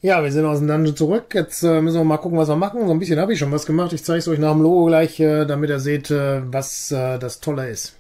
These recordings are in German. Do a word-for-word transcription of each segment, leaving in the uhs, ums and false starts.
Ja, wir sind aus dem Dungeon zurück. Jetzt äh, müssen wir mal gucken, was wir machen. So ein bisschen habe ich schon was gemacht. Ich zeige es euch nach dem Logo gleich, äh, damit ihr seht, äh, was äh, das Tolle ist.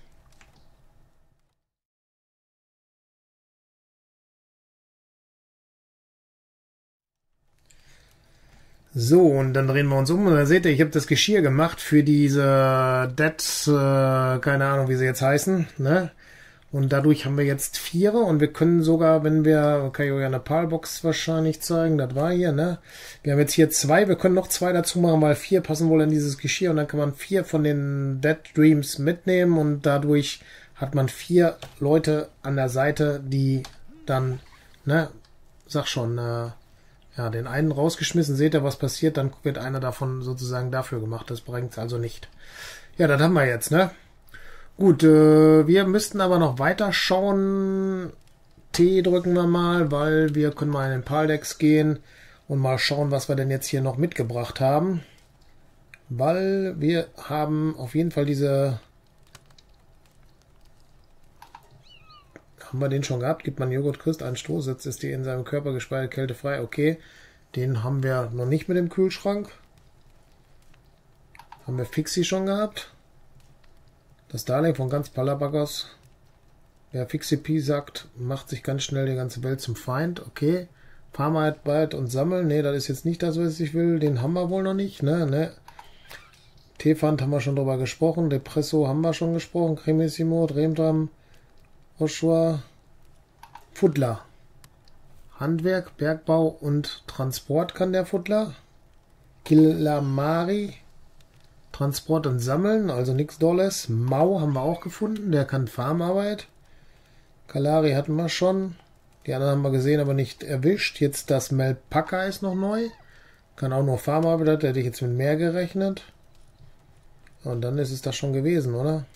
So, und dann drehen wir uns um und dann seht ihr, ich habe das Geschirr gemacht für diese Dead, äh, keine Ahnung, wie sie jetzt heißen, ne? Und dadurch haben wir jetzt vier und wir können sogar, wenn wir, kann ich euch eine Palbox wahrscheinlich zeigen, das war hier, ne? Wir haben jetzt hier zwei, wir können noch zwei dazu machen, weil vier passen wohl in dieses Geschirr und dann kann man vier von den Dead Dreams mitnehmen und dadurch hat man vier Leute an der Seite, die dann, ne, sag schon, äh, ja, den einen rausgeschmissen, seht ihr, was passiert, dann wird einer davon sozusagen dafür gemacht, das bringt also nicht. Ja, das haben wir jetzt, ne? Gut, äh, wir müssten aber noch weiter schauen. T drücken wir mal, weil wir können mal in den Paldex gehen und mal schauen, was wir denn jetzt hier noch mitgebracht haben. Weil wir haben auf jeden Fall diese... Haben wir den schon gehabt? Gibt man Joghurt, Christ einen Stoß, jetzt ist die in seinem Körper gespeicherte Kälte frei. Okay, den haben wir noch nicht mit dem Kühlschrank. Haben wir Fixie schon gehabt? Das Darling von ganz Palabagos. Wer Fixie sagt, macht sich ganz schnell die ganze Welt zum Feind. Okay. Farmarbeit und Sammeln. Ne, das ist jetzt nicht das, was ich will. Den haben wir wohl noch nicht. Ne, ne. Tefant haben wir schon drüber gesprochen. Depresso haben wir schon gesprochen. Cremissimo, Dremdram, Oshua, Fuddler. Handwerk, Bergbau und Transport kann der Fuddler. Killamari. Transport und Sammeln, also nichts Dolles. Mau haben wir auch gefunden, der kann Farmarbeit. Kalari hatten wir schon. Die anderen haben wir gesehen, aber nicht erwischt. Jetzt das Melpaka ist noch neu. Kann auch nur Farmarbeit, da hätte ich jetzt mit mehr gerechnet. Und dann ist es das schon gewesen, oder?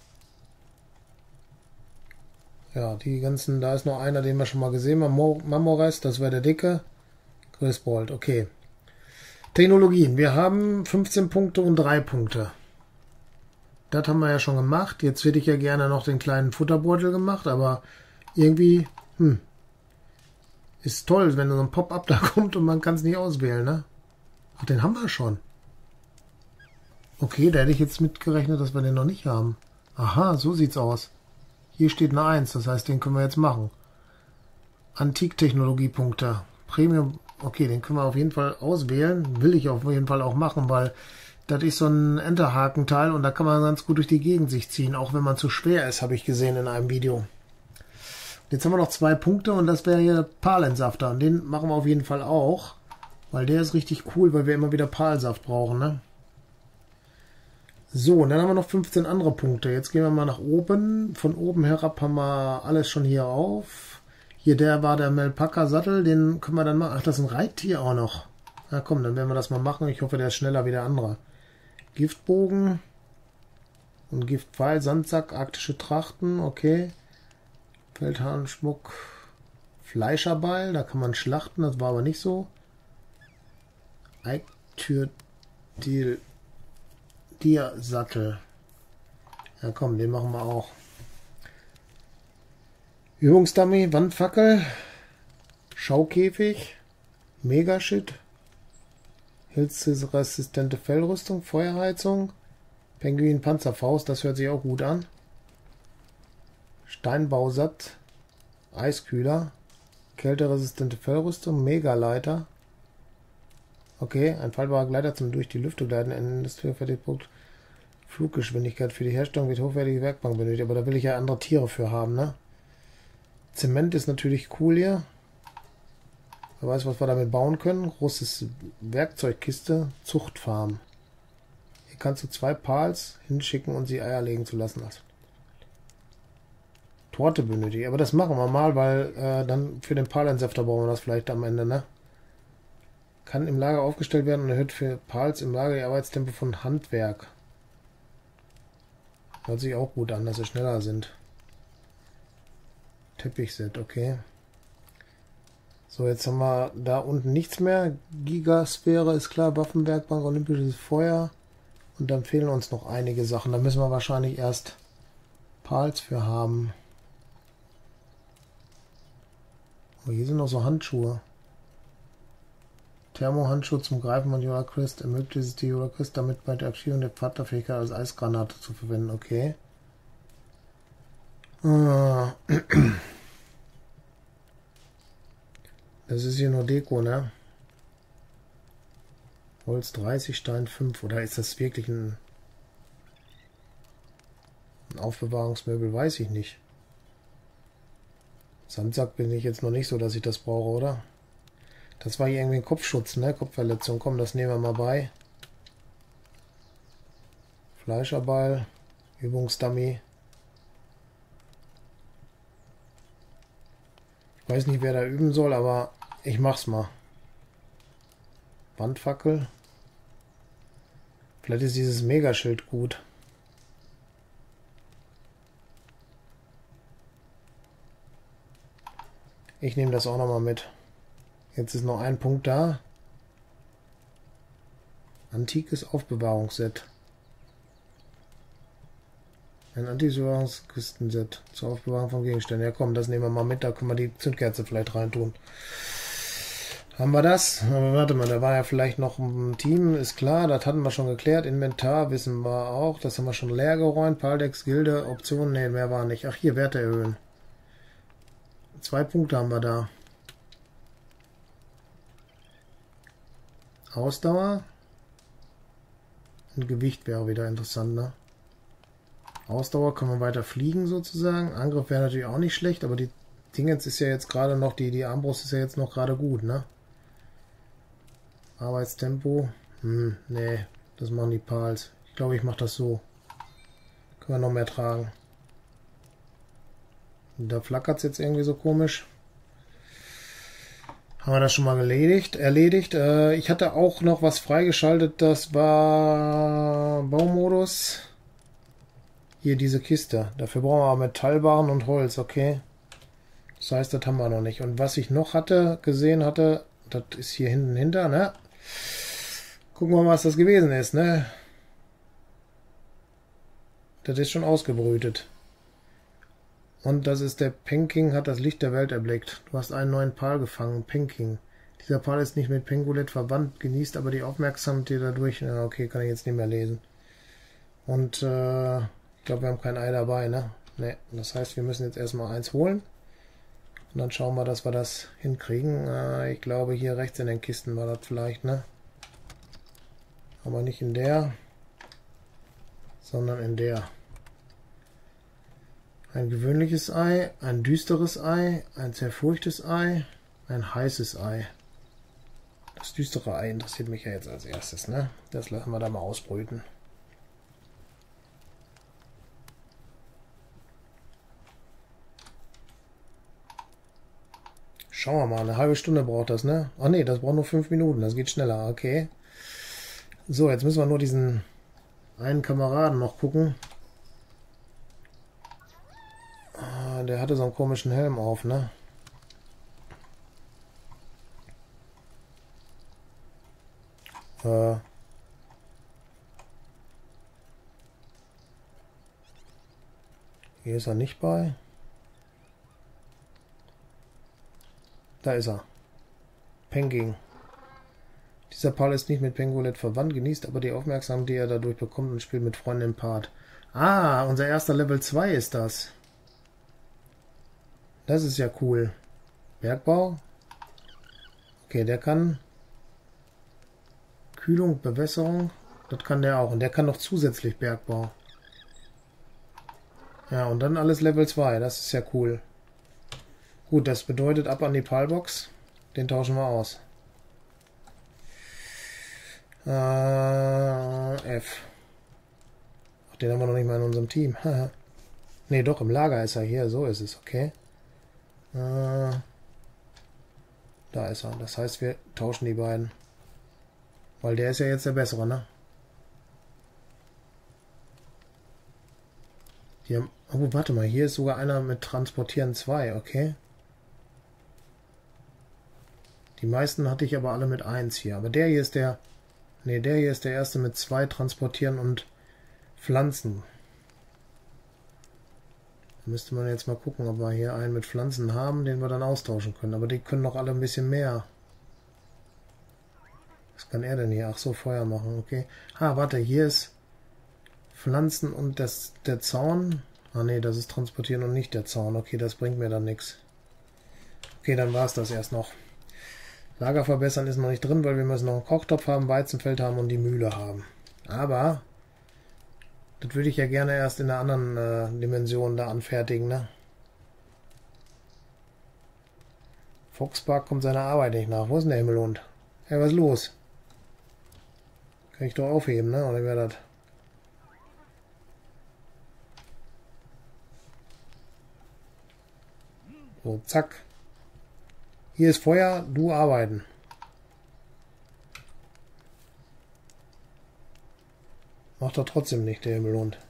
Ja, die ganzen, da ist noch einer, den wir schon mal gesehen haben. Mamores, das wäre der Dicke. Griswold, okay. Technologien. Wir haben fünfzehn Punkte und drei Punkte. Das haben wir ja schon gemacht. Jetzt hätte ich ja gerne noch den kleinen Futterbeutel gemacht, aber irgendwie, hm, ist toll, wenn so ein Pop-up da kommt und man kann es nicht auswählen, ne? Ach, den haben wir schon. Okay, da hätte ich jetzt mitgerechnet, dass wir den noch nicht haben. Aha, so sieht's aus. Hier steht eine eins, das heißt, den können wir jetzt machen. Antiktechnologiepunkte. Premium. Okay, den können wir auf jeden Fall auswählen. Will ich auf jeden Fall auch machen, weil das ist so ein Enterhakenteil und da kann man ganz gut durch die Gegend sich ziehen, auch wenn man zu schwer ist, habe ich gesehen in einem Video. Jetzt haben wir noch zwei Punkte und das wäre hier Palensafter. Und den machen wir auf jeden Fall auch, weil der ist richtig cool, weil wir immer wieder Palsaft brauchen, ne? So, und dann haben wir noch fünfzehn andere Punkte. Jetzt gehen wir mal nach oben. Von oben herab haben wir alles schon hier auf. Hier, der war der Melpaka-Sattel, den können wir dann machen. Ach, das ist ein Reittier auch noch. Na komm, dann werden wir das mal machen. Ich hoffe, der ist schneller wie der andere. Giftbogen und Giftpfeil, Sandsack, arktische Trachten, okay. Feldhahnschmuck, Fleischerbeil, da kann man schlachten, das war aber nicht so. Eiktür, Sattel. Ja komm, den machen wir auch. Übungsdummy, Wandfackel, Schaukäfig, Megashit, Hitzresistente Fellrüstung, Feuerheizung, Penguin Panzerfaust, das hört sich auch gut an. Steinbausat, Eiskühler, kälteresistente Fellrüstung, Megaleiter. Okay, ein fallbarer Gleiter zum durch die Lüfte gleiten, Industriefertigpunkt, Fluggeschwindigkeit für die Herstellung wird hochwertige Werkbank benötigt, aber da will ich ja andere Tiere für haben, ne? Zement ist natürlich cool hier. Wer weiß, was wir damit bauen können. Großes Werkzeugkiste, Zuchtfarm. Hier kannst du zwei Pals hinschicken und sie Eier legen zu lassen. Also Torte benötigt. Aber das machen wir mal, weil äh, dann für den Palensäfter brauchen wir das vielleicht am Ende, ne? Kann im Lager aufgestellt werden und erhöht für Pals im Lager die Arbeitstempo von Handwerk. Hört sich auch gut an, dass sie schneller sind. Teppichset, okay. So, jetzt haben wir da unten nichts mehr. Gigasphäre ist klar, Waffenwerkbank, olympisches Feuer. Und dann fehlen uns noch einige Sachen. Da müssen wir wahrscheinlich erst Pals für haben. Oh, hier sind noch so Handschuhe. Thermohandschuh zum Greifen von Yoda Crest ermöglicht es die Yoda Crest damit bei der Aktivierung der Pfadlerfähigkeit als Eisgranate zu verwenden. Okay. Das ist hier nur Deko, ne? Holz dreißig, Stein fünf. Oder ist das wirklich ein, ein Aufbewahrungsmöbel? Weiß ich nicht. Sandsack bin ich jetzt noch nicht so, dass ich das brauche, oder? Das war hier irgendwie ein Kopfschutz, ne? Kopfverletzung. Komm, das nehmen wir mal bei. Fleischerball. Übungsdummy. Ich weiß nicht, wer da üben soll, aber ich mach's mal. Wandfackel. Vielleicht ist dieses Megaschild gut. Ich nehme das auch nochmal mit. Jetzt ist noch ein Punkt da. Antikes Aufbewahrungsset. Ein Anti-Aufbewahrungskistenset zur Aufbewahrung von Gegenständen. Ja komm, das nehmen wir mal mit. Da können wir die Zündkerze vielleicht reintun. Haben wir das? Aber warte mal, da war ja vielleicht noch ein Team. Ist klar, das hatten wir schon geklärt. Inventar wissen wir auch. Das haben wir schon leer geräumt. Paldex, Gilde, Optionen. Ne, mehr war nicht. Ach, hier, Werte erhöhen. Zwei Punkte haben wir da. Ausdauer. Und Gewicht wäre wieder interessant, ne? Ausdauer kann man weiter fliegen sozusagen. Angriff wäre natürlich auch nicht schlecht, aber die Dingens ist ja jetzt gerade noch, die, die Armbrust ist ja jetzt noch gerade gut, ne? Arbeitstempo. Hm, nee, das machen die Pals. Ich glaube, ich mache das so. Können wir noch mehr tragen. Und da flackert es jetzt irgendwie so komisch. Haben wir das schon mal erledigt? erledigt. Äh, ich hatte auch noch was freigeschaltet, das war Baumodus. Hier diese Kiste. Dafür brauchen wir aber Metallbarren und Holz, okay. Das heißt, das haben wir noch nicht. Und was ich noch hatte, gesehen hatte, das ist hier hinten hinter, ne? Gucken wir mal, was das gewesen ist, ne? Das ist schon ausgebrütet. Und das ist der Penking, hat das Licht der Welt erblickt. Du hast einen neuen Pal gefangen, Penking. Dieser Pal ist nicht mit Pengulet verwandt, genießt aber die Aufmerksamkeit dadurch. Ja, okay, kann ich jetzt nicht mehr lesen. Und, äh... ich glaube, wir haben kein Ei dabei, ne? Ne, das heißt, wir müssen jetzt erstmal eins holen. Und dann schauen wir, dass wir das hinkriegen. Äh, ich glaube, hier rechts in den Kisten war das vielleicht, ne? Aber nicht in der, sondern in der. Ein gewöhnliches Ei, ein düsteres Ei, ein zerfurchtes Ei, ein heißes Ei. Das düstere Ei interessiert mich ja jetzt als erstes, ne? Das lassen wir da mal ausbrüten. Schauen wir mal, eine halbe Stunde braucht das, ne? Ach nee, das braucht nur fünf Minuten, das geht schneller, okay. So, jetzt müssen wir nur diesen einen Kameraden noch gucken. Ah, der hatte so einen komischen Helm auf, ne? Äh. Hier ist er nicht bei. Da ist er. Penguin. Dieser Pal ist nicht mit Pengulet verwandt, genießt aber die Aufmerksamkeit, die er dadurch bekommt und spielt mit Freunden im Part. Ah, unser erster Level zwei ist das. Das ist ja cool. Bergbau. Okay, der kann Kühlung, Bewässerung. Das kann der auch. Und der kann noch zusätzlich Bergbau. Ja, und dann alles Level zwei. Das ist ja cool. Gut, das bedeutet ab an die Palbox. Den tauschen wir aus. Äh, F. Ach, den haben wir noch nicht mal in unserem Team. Ne, doch, im Lager ist er hier. So ist es, okay. Äh, da ist er. Das heißt, wir tauschen die beiden. Weil der ist ja jetzt der bessere, ne? Die haben, oh, warte mal. Hier ist sogar einer mit Transportieren zwei, okay. Die meisten hatte ich aber alle mit eins hier. Aber der hier ist der... Ne, der hier ist der erste mit zwei Transportieren und Pflanzen. Da müsste man jetzt mal gucken, ob wir hier einen mit Pflanzen haben, den wir dann austauschen können. Aber die können noch alle ein bisschen mehr. Was kann er denn hier? Ach so, Feuer machen, okay. Ah, warte, hier ist Pflanzen und das, der Zaun. Ah ne, das ist transportieren und nicht der Zaun. Okay, das bringt mir dann nichts. Okay, dann war es das erst noch. Lager verbessern ist noch nicht drin, weil wir müssen noch einen Kochtopf haben, Weizenfeld haben und die Mühle haben. Aber das würde ich ja gerne erst in der anderen äh, Dimension da anfertigen, ne? Foxpark kommt seiner Arbeit nicht nach. Wo ist denn der Himmelhund? Hey, was ist los? Kann ich doch aufheben, ne? Oder wäre das? So, zack. Hier ist Feuer, du arbeiten. Macht er trotzdem nicht, der Himmelhund.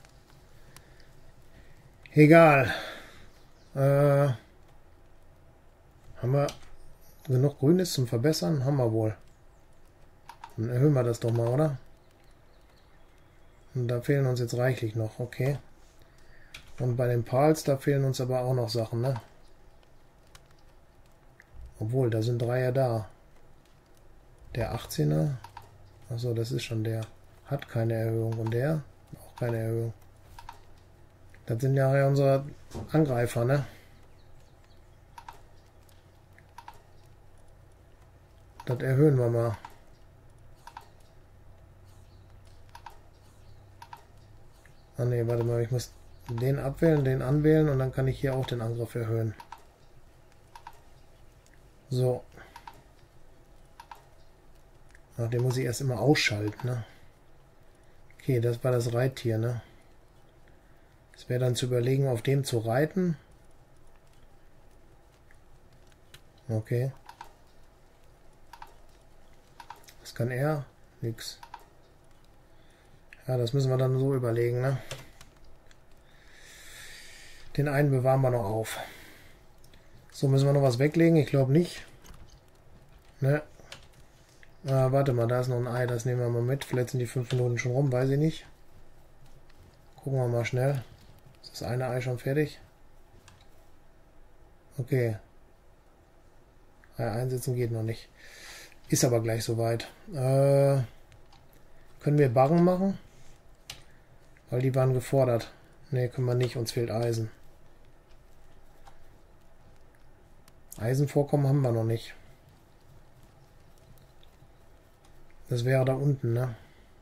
Egal. Äh, haben wir genug Grünes zum Verbessern? Haben wir wohl. Dann erhöhen wir das doch mal, oder? Und da fehlen uns jetzt reichlich noch, okay. Und bei den Pals, da fehlen uns aber auch noch Sachen, ne? Obwohl, da sind drei ja da. Der achtzehner. Achso, das ist schon der. Hat keine Erhöhung. Und der? Auch keine Erhöhung. Das sind ja unsere Angreifer, ne? Das erhöhen wir mal. Ah ne, warte mal, ich muss den abwählen, den anwählen und dann kann ich hier auch den Angriff erhöhen. So. Ach, den muss ich erst immer ausschalten, ne? Okay, das war das Reittier, ne? Es wäre dann zu überlegen, auf dem zu reiten. Okay. Was kann er? Nix. Ja, das müssen wir dann so überlegen, ne? Den einen bewahren wir noch auf. So, müssen wir noch was weglegen? Ich glaube nicht. Ne? Ah, warte mal, da ist noch ein Ei, das nehmen wir mal mit. Vielleicht sind die fünf Minuten schon rum, weiß ich nicht. Gucken wir mal schnell. Ist das eine Ei schon fertig? Okay. Ei einsetzen geht noch nicht. Ist aber gleich soweit. Äh, können wir Barren machen? Weil die waren gefordert. Ne, können wir nicht, uns fehlt Eisen. Eisenvorkommen haben wir noch nicht. Das wäre da unten, ne?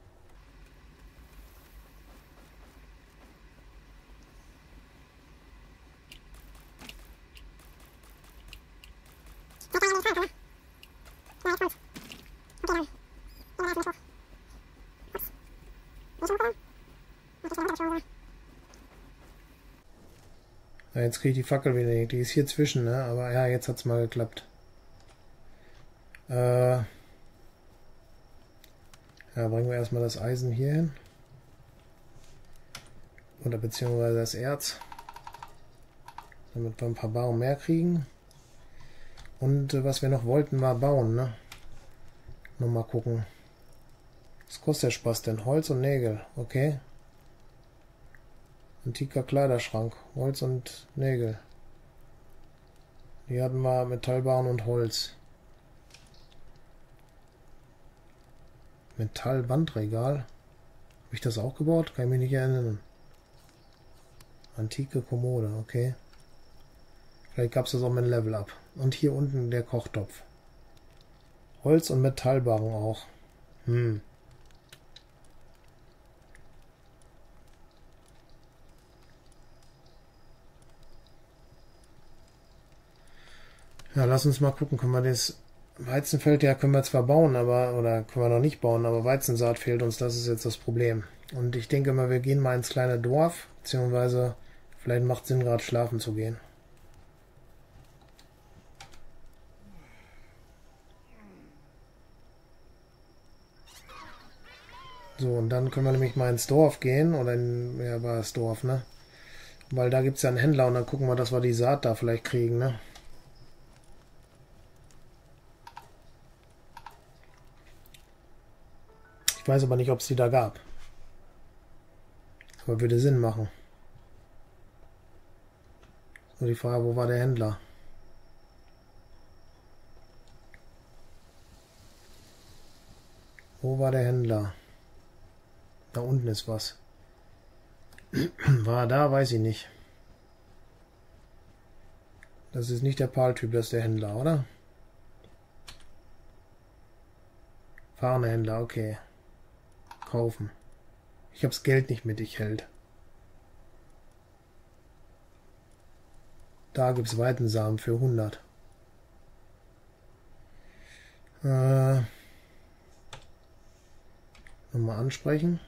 Ja, jetzt kriege ich die Fackel wieder nicht. Die ist hier zwischen, ne? Aber ja, jetzt hat es mal geklappt. Äh ja, bringen wir erstmal das Eisen hier hin. Oder beziehungsweise das Erz. Damit wir ein paar Barren mehr kriegen. Und äh, was wir noch wollten, war bauen, ne? Nochmal gucken. Was kostet der Spaß denn? Holz und Nägel, okay. Antiker Kleiderschrank, Holz und Nägel. Die hatten wir Metallbarren und Holz. Metallwandregal. Habe ich das auch gebaut? Kann ich mich nicht erinnern. Antike Kommode, okay. Vielleicht gab es das auch mit Level Up. Und hier unten der Kochtopf. Holz und Metallbarren auch. Hm. Ja, lass uns mal gucken. Können wir das Weizenfeld, ja, können wir zwar bauen, aber, oder können wir noch nicht bauen, aber Weizensaat fehlt uns, das ist jetzt das Problem. Und ich denke mal, wir gehen mal ins kleine Dorf, beziehungsweise vielleicht macht es Sinn, gerade schlafen zu gehen. So, und dann können wir nämlich mal ins Dorf gehen, oder in, ja, war das Dorf, ne? Weil da gibt es ja einen Händler und dann gucken wir, dass wir die Saat da vielleicht kriegen, ne? Ich weiß aber nicht, ob es die da gab. Aber würde Sinn machen. Nur die Frage, wo war der Händler? Wo war der Händler? Da unten ist was. War er da? Weiß ich nicht. Das ist nicht der Paltyp, das ist der Händler, oder? Fahrende Händler, okay. Kaufen. Ich hab's Geld nicht mit, ich hält. Da gibt's Weizensamen für hundert. Äh, nochmal ansprechen.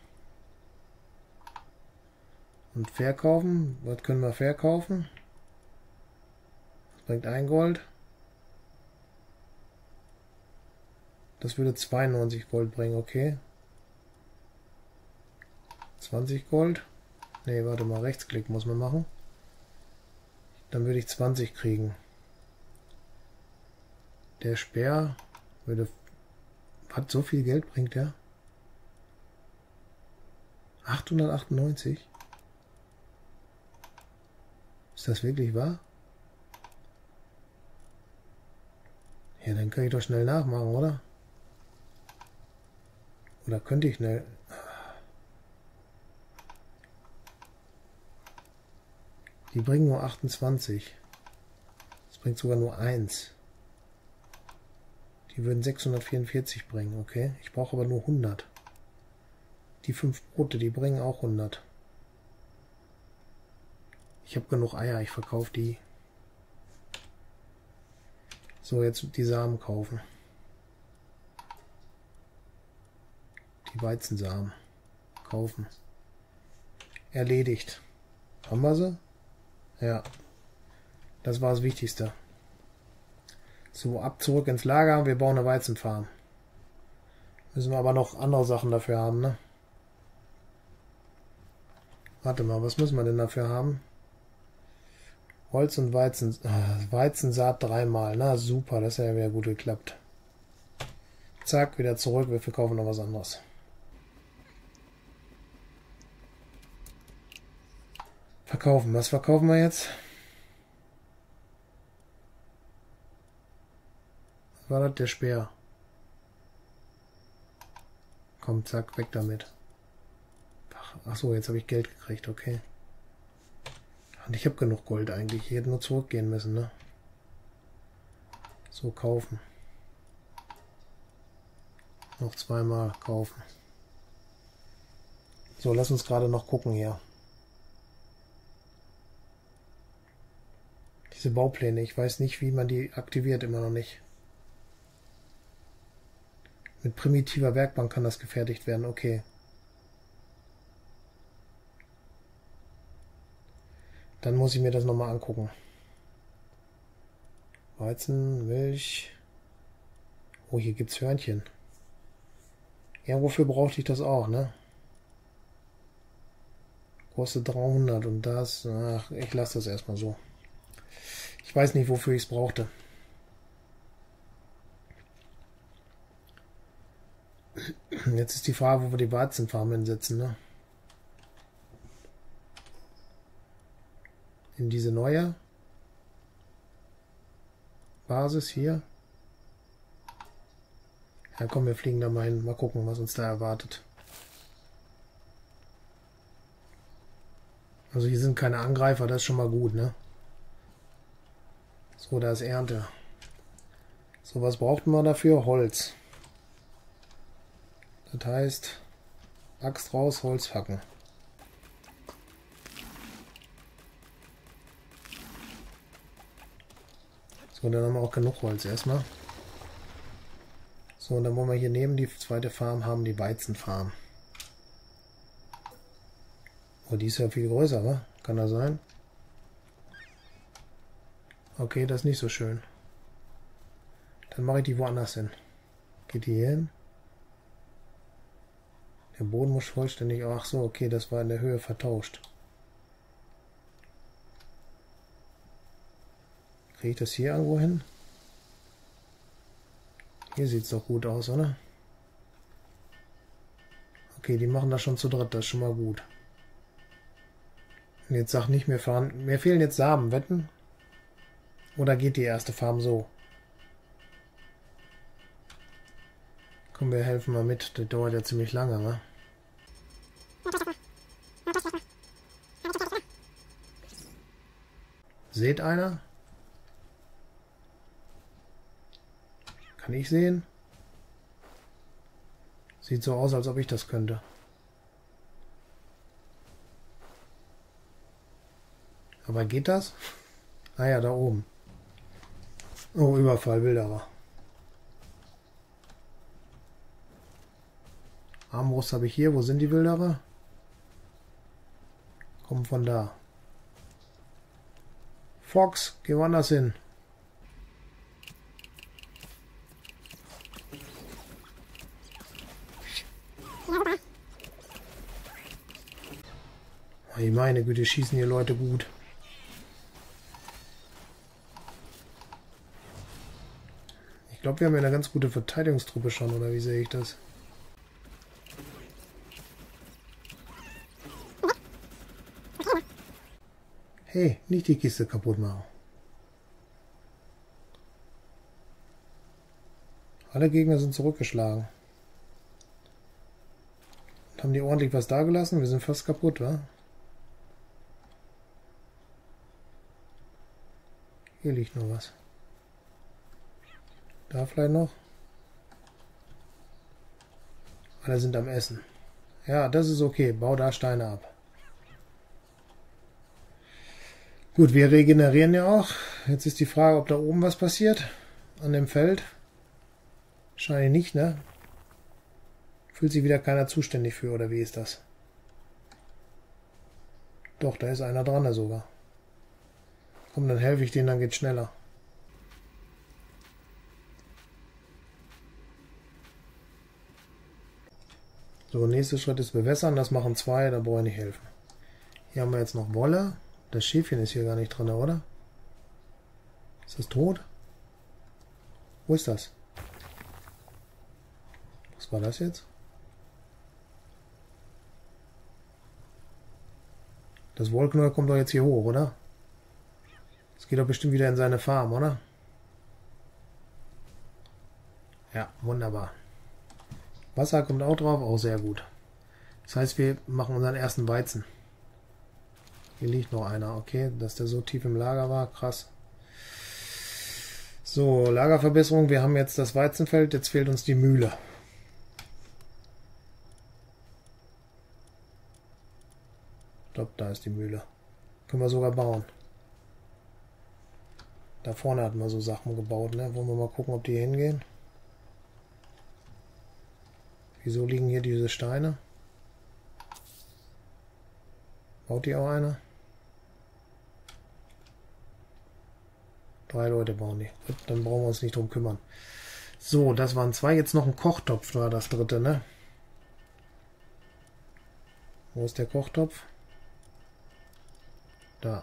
Und verkaufen. Was können wir verkaufen? Das bringt ein Gold. Das würde zweiundneunzig Gold bringen, okay. zwanzig Gold. Ne, warte mal, Rechtsklick muss man machen. Dann würde ich zwanzig kriegen. Der Speer würde... Hat so viel Geld bringt der? achthundertachtundneunzig? Ist das wirklich wahr? Ja, dann kann ich doch schnell nachmachen, oder? Oder könnte ich schnell... Die bringen nur achtundzwanzig. Das bringt sogar nur eins. Die würden sechshundertvierundvierzig bringen, okay. Ich brauche aber nur hundert. Die fünf Brote, die bringen auch hundert. Ich habe genug Eier, ich verkaufe die. So, jetzt die Samen kaufen. Die Weizensamen kaufen. Erledigt. Haben wir sie? Ja. Das war das Wichtigste. So, ab zurück ins Lager. Wir bauen eine Weizenfarm. Müssen wir aber noch andere Sachen dafür haben, ne? Warte mal, was müssen wir denn dafür haben? Holz und Weizen. Äh, Weizensaat dreimal. Na super, das hat ja wieder gut geklappt. Zack, wieder zurück. Wir verkaufen noch was anderes. Verkaufen. Was verkaufen wir jetzt? Was war das? Der Speer. Komm, zack, weg damit. Achso, jetzt habe ich Geld gekriegt, okay. Und ich habe genug Gold eigentlich. Ich hätte nur zurückgehen müssen, ne? So, kaufen. Noch zweimal kaufen. So, lass uns gerade noch gucken hier. Diese Baupläne, ich weiß nicht, wie man die aktiviert, immer noch nicht. Mit primitiver Werkbank kann das gefertigt werden, okay. Dann muss ich mir das nochmal angucken. Weizen, Milch. Oh, hier gibt's Hörnchen. Ja, wofür brauchte ich das auch, ne? Kostet dreihundert und das... Ach, ich lasse das erstmal so. Ich weiß nicht, wofür ich es brauchte. Jetzt ist die Frage, wo wir die Weizenfarm hinsetzen, ne? In diese neue Basis hier. Ja komm, wir fliegen da mal hin. Mal gucken, was uns da erwartet. Also hier sind keine Angreifer, das ist schon mal gut, ne? So, da ist Ernte. So, was brauchten wir dafür? Holz. Das heißt, Axt raus, Holz hacken. So, dann haben wir auch genug Holz erstmal. So, und dann wollen wir hier neben die zweite Farm haben, die Weizenfarm. Oh, die ist ja viel größer, wa? Kann das sein? Okay, das ist nicht so schön. Dann mache ich die woanders hin. Geht die hier hin? Der Boden muss vollständig... Ach so, okay, das war in der Höhe vertauscht. Kriege ich das hier irgendwo hin? Hier sieht es doch gut aus, oder? Okay, die machen das schon zu dritt, das ist schon mal gut. Und jetzt sag nicht mehr fahren. Mir fehlen jetzt Samen, wetten? Oder geht die erste Farm so? Komm, wir helfen mal mit. Das dauert ja ziemlich lange, wa? Seht einer? Kann ich sehen? Sieht so aus, als ob ich das könnte. Aber geht das? Ah ja, da oben. Oh, Überfall, Wilderer. Armbrust habe ich hier. Wo sind die Wilderer? Kommen von da. Fox, geh woanders hin. Hey, meine Güte, schießen hier Leute gut. Ich glaube, wir haben ja eine ganz gute Verteidigungstruppe schon, oder wie sehe ich das? Hey, nicht die Kiste kaputt machen. Alle Gegner sind zurückgeschlagen. Und haben die ordentlich was dagelassen? Wir sind fast kaputt, wa? Hier liegt noch was. Da vielleicht noch. Alle sind am Essen. Ja, das ist okay. Bau da Steine ab. Gut, wir regenerieren ja auch. Jetzt ist die Frage, ob da oben was passiert. An dem Feld. Wahrscheinlich nicht, ne? Fühlt sich wieder keiner zuständig für, oder wie ist das? Doch, da ist einer dran sogar. Komm, dann helfe ich denen, dann geht's schneller. So, nächster Schritt ist bewässern. Das machen zwei, da brauche ich nicht helfen. Hier haben wir jetzt noch Wolle. Das Schäfchen ist hier gar nicht drin, oder? Ist das tot? Wo ist das? Was war das jetzt? Das Wollknäuel kommt doch jetzt hier hoch, oder? Das geht doch bestimmt wieder in seine Farm, oder? Ja, wunderbar. Wasser kommt auch drauf, auch sehr gut. Das heißt, wir machen unseren ersten Weizen. Hier liegt noch einer, okay, dass der so tief im Lager war, krass. So, Lagerverbesserung, wir haben jetzt das Weizenfeld, jetzt fehlt uns die Mühle. Ich glaube, da ist die Mühle. Können wir sogar bauen. Da vorne hatten wir so Sachen gebaut, ne? Wollen wir mal gucken, ob die hier hingehen. Wieso liegen hier diese Steine? Baut die auch einer? Drei Leute bauen die. Gut, dann brauchen wir uns nicht drum kümmern. So, das waren zwei. Jetzt noch ein Kochtopf war das dritte, ne? Wo ist der Kochtopf? Da.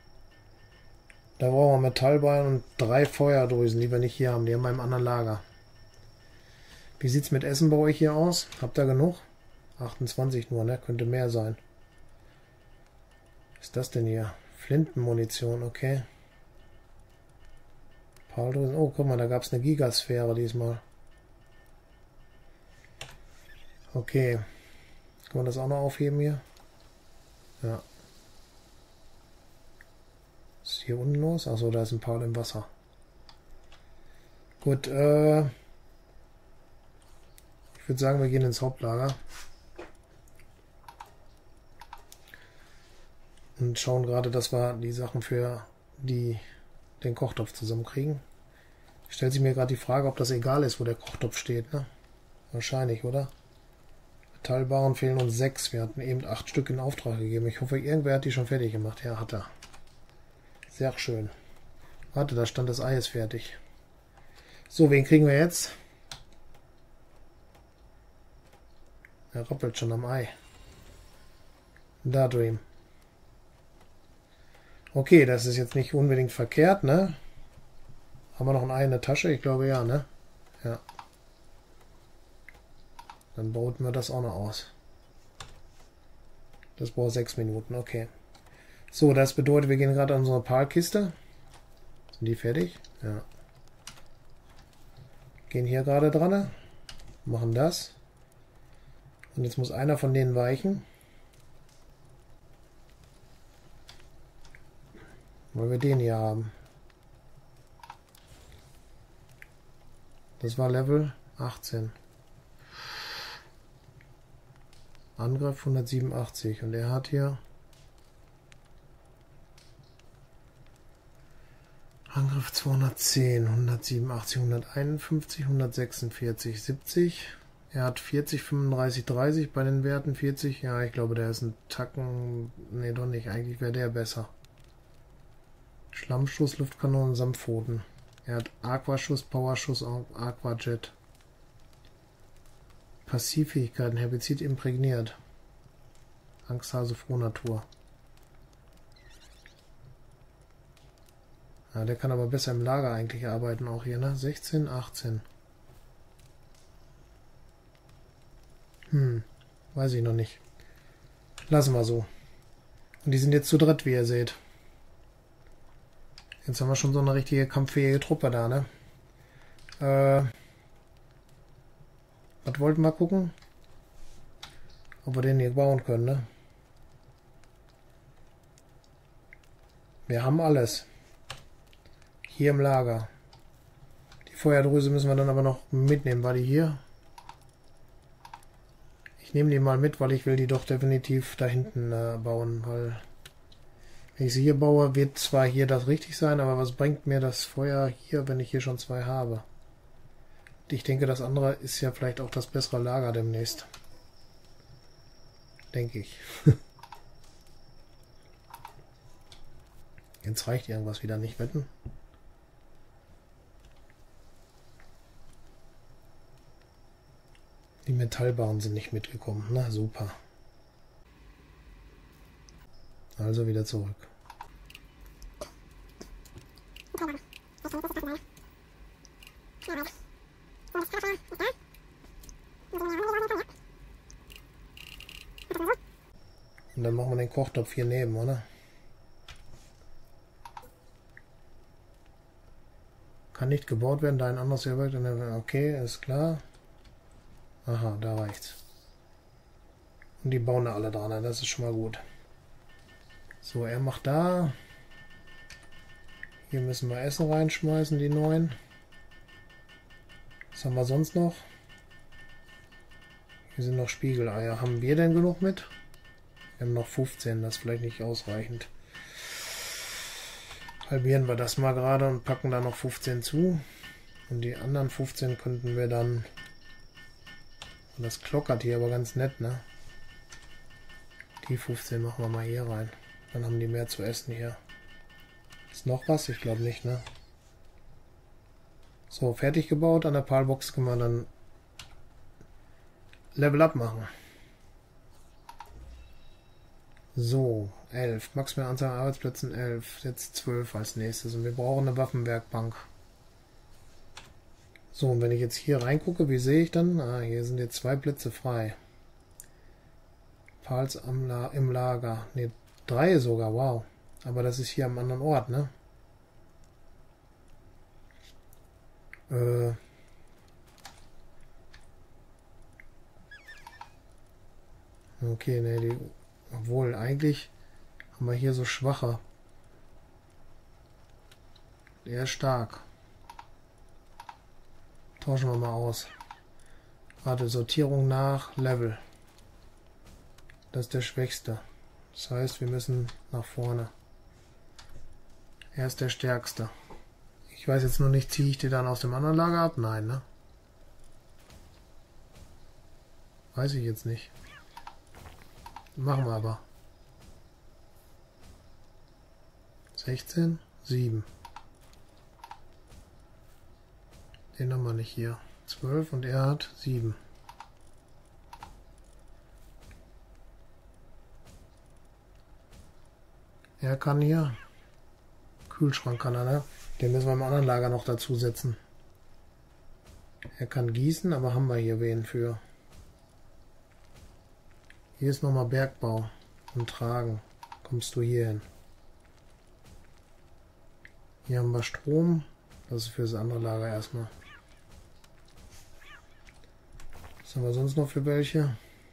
Da brauchen wir Metallbein und drei Feuerdrüsen, die wir nicht hier haben. Die haben wir im anderen Lager. Wie sieht es mit Essen bei euch hier aus? Habt ihr genug? achtundzwanzig nur, ne? Könnte mehr sein. Was ist das denn hier? Flintenmunition, okay. Paldrüsen. Oh, guck mal, da gab es eine Gigasphäre diesmal. Okay. Kann man das auch noch aufheben hier? Ja. Was ist hier unten los? Achso, da ist ein Pal im Wasser. Gut, äh... ich würde sagen, wir gehen ins Hauptlager. Und schauen gerade, dass wir die Sachen für die, den Kochtopf zusammenkriegen. Stellt sich mir gerade die Frage, ob das egal ist, wo der Kochtopf steht, ne? Wahrscheinlich, oder? Metallbarren fehlen uns sechs. Wir hatten eben acht Stück in Auftrag gegeben. Ich hoffe, irgendwer hat die schon fertig gemacht. Ja, hat er. Sehr schön. Warte, da stand das Ei ist fertig. So, wen kriegen wir jetzt? Er rappelt schon am Ei. Da, Dream. Okay, das ist jetzt nicht unbedingt verkehrt, ne? Haben wir noch ein Ei in der Tasche? Ich glaube ja, ne? Ja. Dann bauten wir das auch noch aus. Das braucht sechs Minuten, okay. So, das bedeutet, wir gehen gerade an unsere Palkiste. Sind die fertig? Ja. Gehen hier gerade dran. machen das. Und jetzt muss einer von denen weichen. Weil wir den hier haben. Das war Level achtzehn. Angriff hundertsiebenundachtzig. Und er hat hier Angriff zweihundertzehn, hundertsiebenundachtzig, hunderteinundfünfzig, hundertsechsundvierzig, siebzig. Er hat vierzig, fünfunddreißig, dreißig bei den Werten. vierzig, ja, ich glaube, der ist ein Tacken. Ne, doch nicht. Eigentlich wäre der besser. Schlammschuss, Luftkanonen, Samtpfoten. Er hat Aquaschuss, Powerschuss, Aquajet. Passivfähigkeiten, Herbizid imprägniert. Angsthase, Frohnatur. Ja, der kann aber besser im Lager eigentlich arbeiten auch hier, ne? sechzehn, achtzehn. Hm, weiß ich noch nicht. Lassen wir so. Und die sind jetzt zu dritt, wie ihr seht. Jetzt haben wir schon so eine richtige kampffähige Truppe da, ne? Äh, was wollten wir gucken? Ob wir den hier bauen können, ne? Wir haben alles. Hier im Lager. Die Feuerdrüse müssen wir dann aber noch mitnehmen. War die hier? Ich nehme die mal mit, weil ich will die doch definitiv da hinten äh, bauen, weil wenn ich sie hier baue, wird zwar hier das richtig sein, aber was bringt mir das Feuer hier, wenn ich hier schon zwei habe? Und ich denke, das andere ist ja vielleicht auch das bessere Lager demnächst. Denke ich. Jetzt reicht irgendwas wieder nicht, wetten? Die Metallbahnen sind nicht mitgekommen. Na super. Also wieder zurück. Und dann machen wir den Kochtopf hier neben, oder? Kann nicht gebaut werden, da ein anderes hier wirkt. Okay, ist klar. Aha, da reicht's. Und die bauen da alle dran, das ist schon mal gut. So, er macht da. Hier müssen wir Essen reinschmeißen, die neuen. Was haben wir sonst noch? Hier sind noch Spiegeleier. Haben wir denn genug mit? Wir haben noch fünfzehn, das ist vielleicht nicht ausreichend. Halbieren wir das mal gerade und packen da noch fünfzehn zu. Und die anderen fünfzehn könnten wir dann... Und das klockert hier aber ganz nett, ne? Die fünfzehn machen wir mal hier rein. Dann haben die mehr zu essen hier. Ist noch was? Ich glaube nicht, ne? So, fertig gebaut. An der Palbox können wir dann Level Up machen. So, elf. Maximale Anzahl an Arbeitsplätzen elf. Jetzt zwölf als nächstes. Und wir brauchen eine Waffenwerkbank. So, und wenn ich jetzt hier reingucke, wie sehe ich dann? Ah, hier sind jetzt zwei Plätze frei. Pals am La im Lager. Ne, drei sogar, wow. Aber das ist hier am anderen Ort, ne? Äh. Okay, ne, die... Obwohl, eigentlich haben wir hier so schwache. Der ist stark. Tauschen wir mal aus. Warte, Sortierung nach Level. Das ist der Schwächste. Das heißt, wir müssen nach vorne. Er ist der Stärkste. Ich weiß jetzt nur nicht, ziehe ich die dann aus dem anderen Lager ab? Nein, ne? Weiß ich jetzt nicht. Machen wir aber. sechzehn, sieben. Den haben wir nicht hier. zwölf und er hat sieben. Er kann hier. Kühlschrank kann er, ne? Den müssen wir im anderen Lager noch dazu setzen. Er kann gießen, aber haben wir hier wen für. Hier ist nochmal Bergbau und Tragen. Kommst du hier hin. Hier haben wir Strom. Das ist für das andere Lager erstmal. Was haben wir sonst noch für welche?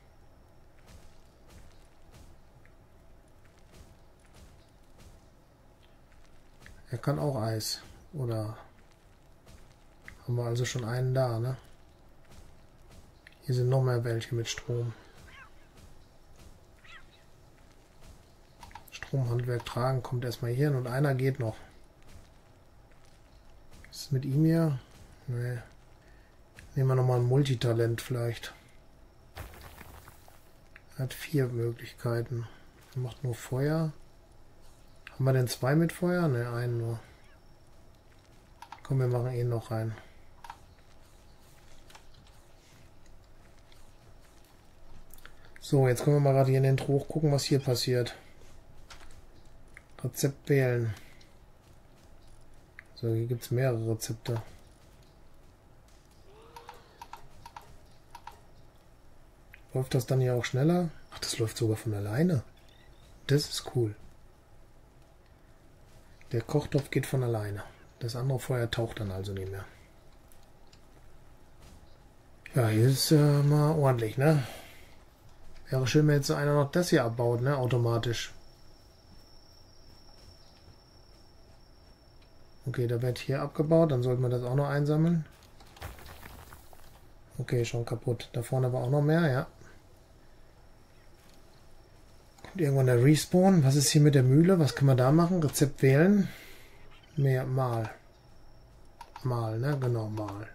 Er kann auch Eis. Oder haben wir also schon einen da, ne? Hier sind noch mehr welche mit Strom. Stromhandwerk tragen kommt erstmal hier hin und einer geht noch. Was ist mit ihm hier? Nee. Nehmen wir nochmal ein Multitalent vielleicht. Er hat vier Möglichkeiten. Er macht nur Feuer. Haben wir denn zwei mit Feuer? Ne, einen nur. Komm, wir machen ihn noch rein. So, jetzt können wir mal gerade hier in den Trog gucken, was hier passiert. Rezept wählen. So, hier gibt es mehrere Rezepte. Läuft das dann hier auch schneller? Ach, das läuft sogar von alleine. Das ist cool. Der Kochtopf geht von alleine. Das andere Feuer taucht dann also nicht mehr. Ja, hier ist äh, mal ordentlich, ne? Wäre schön, wenn jetzt einer noch das hier abbaut, ne? Automatisch. Okay, da wird hier abgebaut. Dann sollten wir das auch noch einsammeln. Okay, schon kaputt. Da vorne war auch noch mehr, ja. Kommt irgendwann der Respawn. Was ist hier mit der Mühle? Was können wir da machen? Rezept wählen. Mehr, mal. Mal, ne? Genau, mal.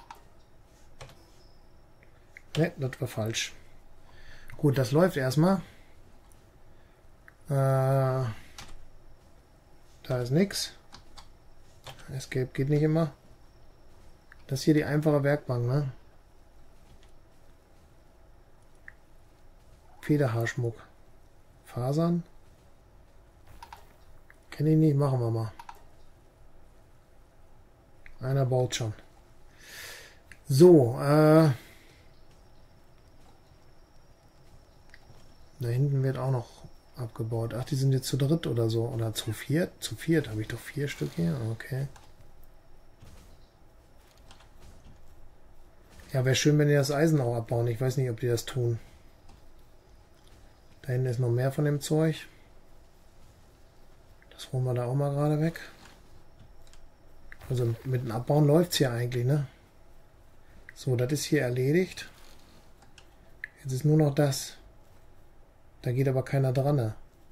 Ne, das war falsch. Gut, das läuft erstmal. Äh, da ist nichts. Escape geht nicht immer. Das ist hier die einfache Werkbank, ne? Federhaarschmuck. Fasern. Kenne ich nicht, machen wir mal. Einer baut schon. So, äh. Da hinten wird auch noch abgebaut. Ach, die sind jetzt zu dritt oder so. Oder zu viert? Zu viert habe ich doch vier Stück hier. Okay. Ja, wäre schön, wenn die das Eisen auch abbauen. Ich weiß nicht, ob die das tun. Da hinten ist noch mehr von dem Zeug. Das holen wir da auch mal gerade weg. Also mit dem Abbauen läuft es hier eigentlich, ne? So, das ist hier erledigt. Jetzt ist nur noch das. Da geht aber keiner dran. Ne?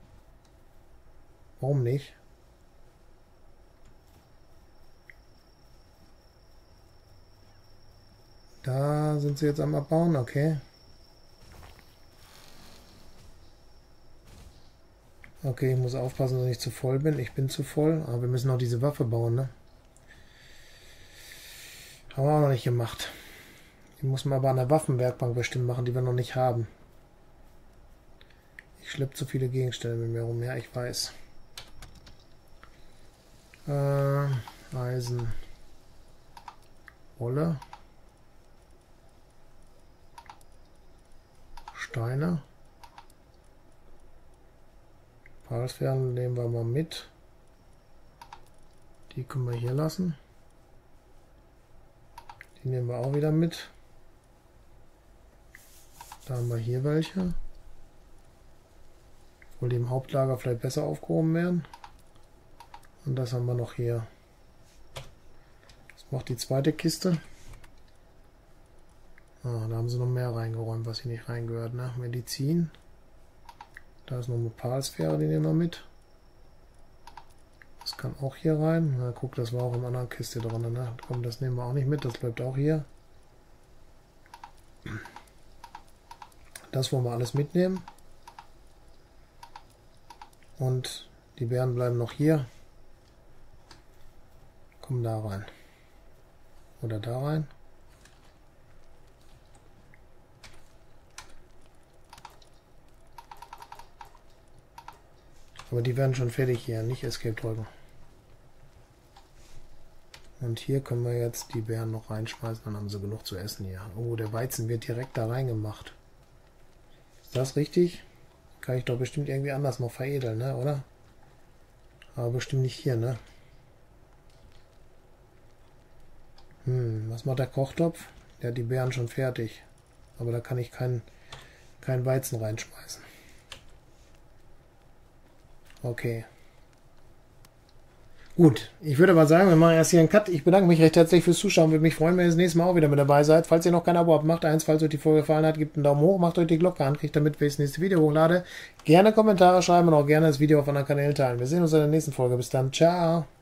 Warum nicht? Da sind sie jetzt am Abbauen, okay. Okay, ich muss aufpassen, dass ich zu voll bin. Ich bin zu voll, aber wir müssen auch diese Waffe bauen, ne? Haben wir auch noch nicht gemacht. Die muss man aber an der Waffenwerkbank bestimmt machen, die wir noch nicht haben. Ich schleppe zu viele Gegenstände mit mir rum. Ja, ich weiß. Äh, Eisen. Wolle. Steine. Pfeilsfern nehmen wir mal mit. Die können wir hier lassen. Die nehmen wir auch wieder mit. Da haben wir hier welche. Obwohl die im Hauptlager vielleicht besser aufgehoben werden. Und das haben wir noch hier. Das macht die zweite Kiste. Ah, da haben sie noch mehr reingeräumt, was hier nicht reingehört. Ne? Medizin. Da ist noch eine Palsphäre, die nehmen wir mit. Das kann auch hier rein. Na, guck, das war auch in einer anderen Kiste drin. Ne? Komm, das nehmen wir auch nicht mit. Das bleibt auch hier. Das wollen wir alles mitnehmen. Und die Beeren bleiben noch hier. Kommen da rein. Oder da rein. Aber die werden schon fertig hier. Nicht Escape drücken. Und hier können wir jetzt die Beeren noch reinschmeißen. Dann haben sie genug zu essen hier. Oh, der Weizen wird direkt da reingemacht. Ist das richtig? Kann ich doch bestimmt irgendwie anders noch veredeln, ne? Oder? Aber bestimmt nicht hier, ne? Hm, was macht der Kochtopf? Der hat die Beeren schon fertig. Aber da kann ich keinen kein Weizen reinschmeißen. Okay. Gut, ich würde aber sagen, wir machen erst hier einen Cut. Ich bedanke mich recht herzlich fürs Zuschauen. Würde mich freuen, wenn ihr das nächste Mal auch wieder mit dabei seid. Falls ihr noch kein Abo habt, macht eins. Falls euch die Folge gefallen hat, gebt einen Daumen hoch, macht euch die Glocke an, kriegt damit, wenn ich das nächste Video hochlade. Gerne Kommentare schreiben und auch gerne das Video auf anderen Kanälen teilen. Wir sehen uns in der nächsten Folge. Bis dann. Ciao.